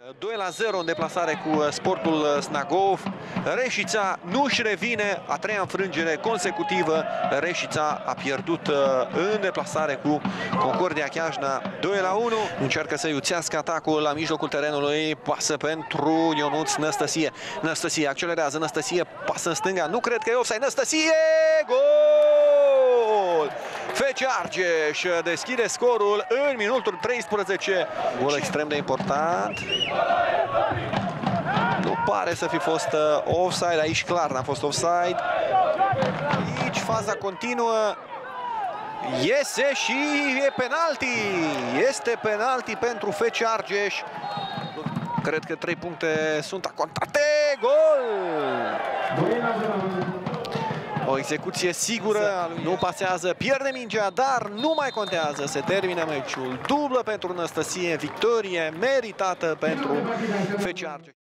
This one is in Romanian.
2-0 în deplasare cu Sportul Snagov. Reșița nu-și revine, a treia înfrângere consecutivă. Reșița a pierdut în deplasare cu Concordia Chiajna 2-1. Încearcă să iuțească atacul la mijlocul terenului. Pasă pentru Ionuț Năstăsie. Năstăsie accelerează, Năstăsie pasă în stânga. Nu cred că e offside. Năstăsie! Gol! FC Argeș deschide scorul în minutul 13. Gol extrem de important. Nu pare să fi fost offside. Aici clar n-a fost offside. Aici faza continuă. Iese și e penalti. Este penalti pentru FC Argeș. Cred că 3 puncte sunt acontate. Gol! O execuție sigură, nu pasează, pierde mingea, dar nu mai contează. Se termină meciul. Dublă pentru Năstăsie, victorie meritată pentru FC Argeș.